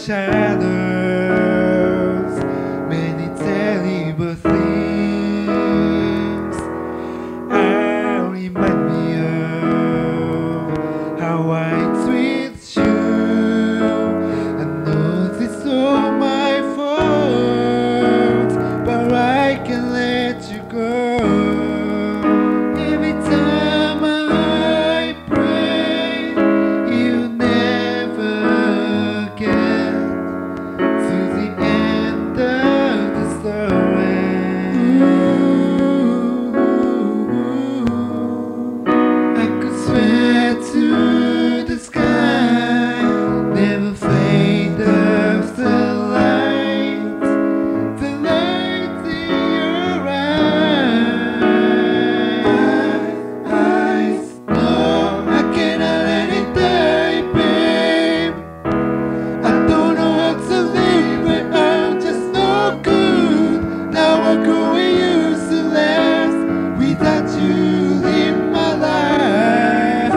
shadows, many terrible things are remind me of how I treat you. I know this is all my fault, but I can't let you go. Every time I pray, you never get to the end of the story. I could swear to the sky, never fade of the light in your eyes. No, I cannot let it die, babe. I don't know how to live, but I'm just no good. Now I'm growing useless without you in my life.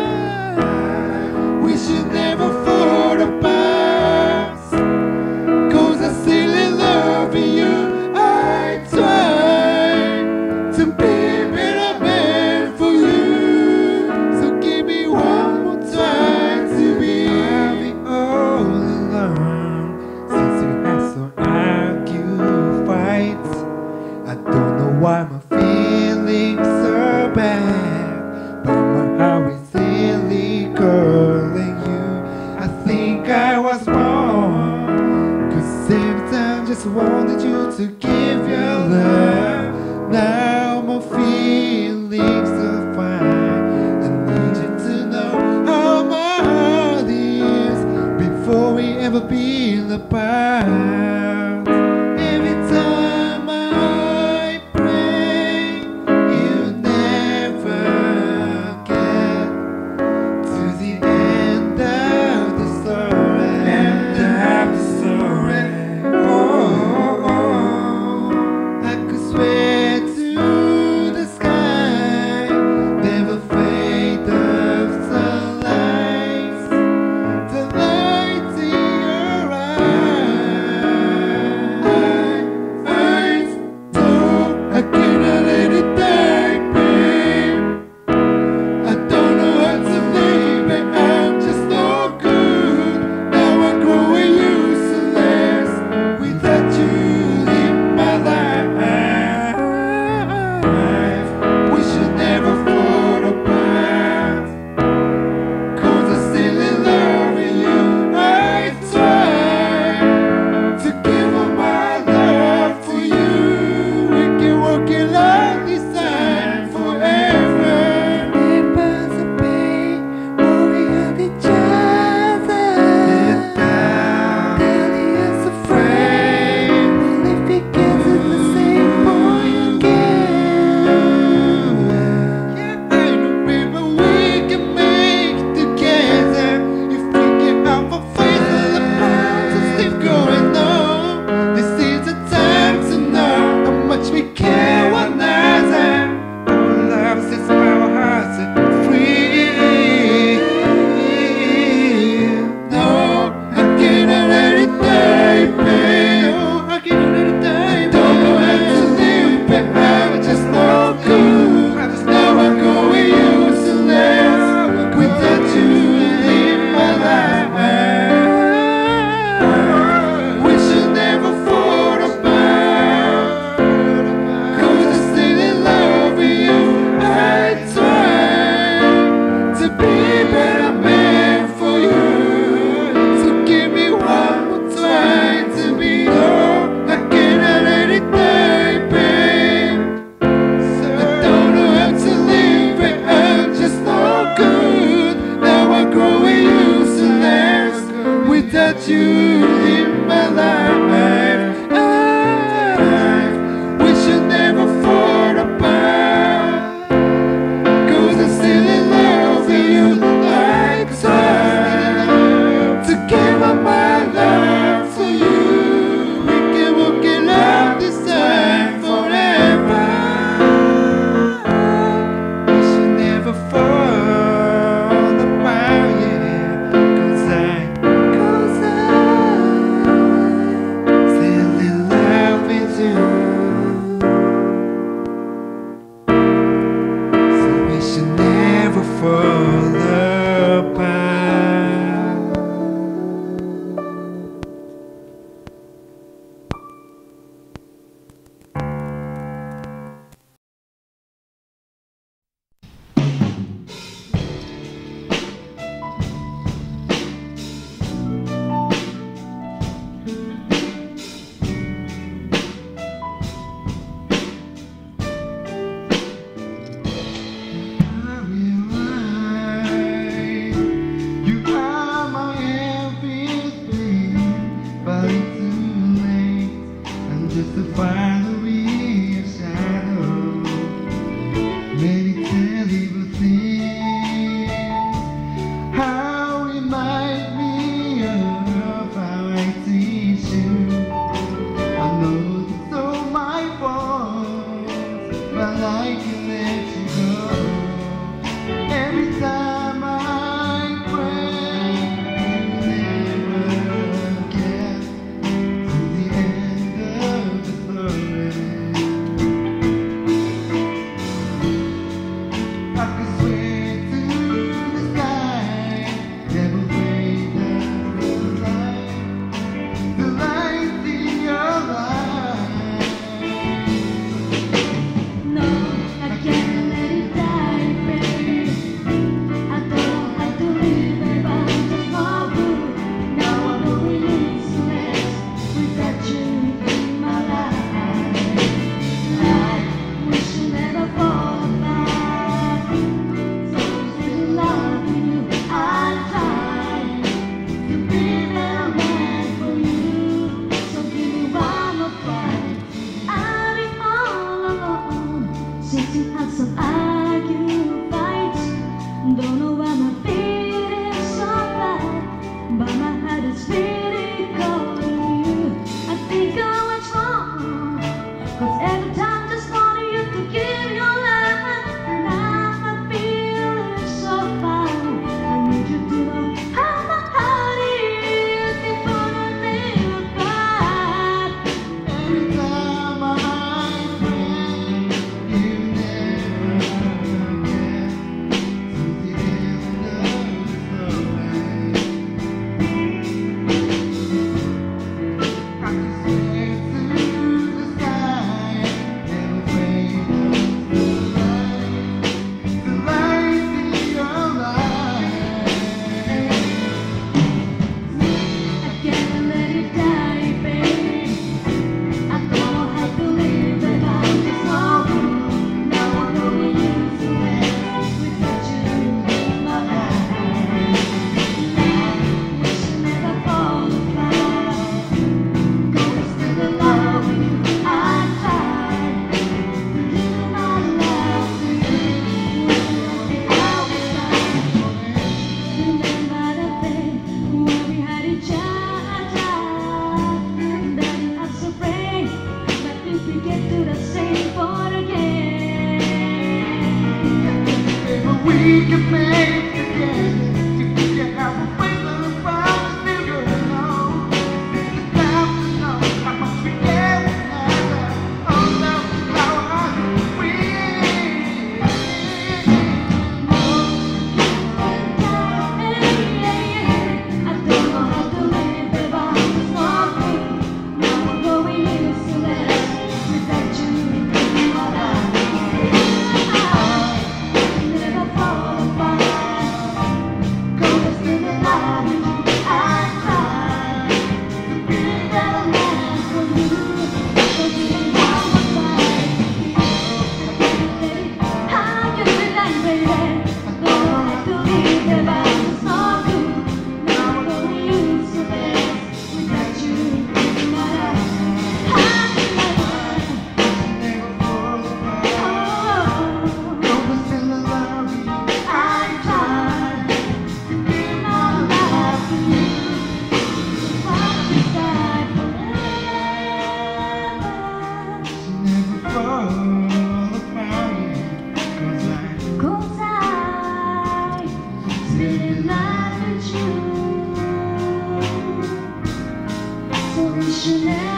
We should never fall apart, 'cause I still in love with you. I try to be a better man for you, so give me one more try to be. I'll be all alone since you had so argue fights. I don't know why my feelings are bad, but my heart is really calling you. I think I was wrong, 'cause every time I just wanted you to give your love. Now my feelings are fine. I need you to know how my heart is before we ever been apart. Every time I pray, you never get to the end of the story. End of the story. Oh, I could swear to the sky, never fade of the lights in your eyes. No, I cannot let it die, babe. I don't know how to live, but I'm just no good. Now I'm growing useless without you in my life. We should never fall apart, 'cause I'm still in love with you. I try to give all my love for you. We can work it like this time forever. Neighbors of pain, worrying at each other. Daily as a friend, well, if it gets to the same point again. Yeah, I know, baby, we can make it together if we get out of faith and apart and still going on. This is the time to know how much we care one another. Our love sets our hearts free. No, I cannot let it die, babe. No, I cannot let it die. I don't know how to live, but I'm just no good. Now I'm going useless without you in my life. We should never fall apart, 'cause I'm still in love with you. I try to be a better man for you, so give me one more try to be. No, I cannot let it die, babe. I don't know how to live, but I'm just no good. Now I'm growing useless without you in my life. We should never fall apart, 'cause I'm still in love with you. I try to give up my love for you. We can work it out this time forever. We should never fall apart, yeah. 'Cause I Spirit life in you. So we should never